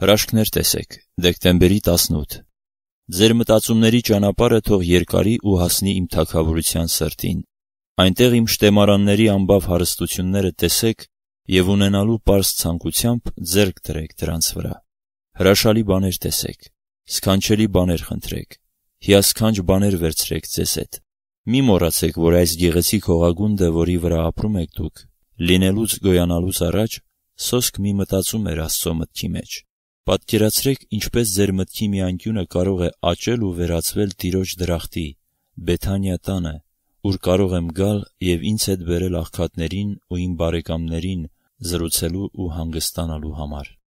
Հրաշքներ տեսեք, դեկտեմբերի 18։ Ձեր մտածումների ճանապարհը թող երկարի ու հասնի իմ թագավորության սրտին։ Այնտեղ իմ շտեմարանների անբավ հարստությունները տեսեք և ունենալու պարզ ցանկությամբ ձեռք դրեք դրանց վրա։ Հրաշալի բաներ տեսեք, սքանչելի բաներ խնդրեք, հիասքանչ բաներ վերցրեք ձեզ հետ։ Մի մոռացեք, որ այս գեղեցիկ հողագունդը, որի վրա ապրում եք դուք, լինելուց գոյանալուց առաջ սոսկ մի մտածում էր Աստծո մտքի մեջ։ Պատկերացրեք, ինչպես ձեր մտքի մի անկյունը կարող է աճել ու վերածվել Տիրոջ դրախտի, Բեթանիա տանը, ուր կարող եմ գալ և ինձ հետ բերել աղքատներին ու իմ բարեկամներին զրուցելու ու հանգստանալու համար։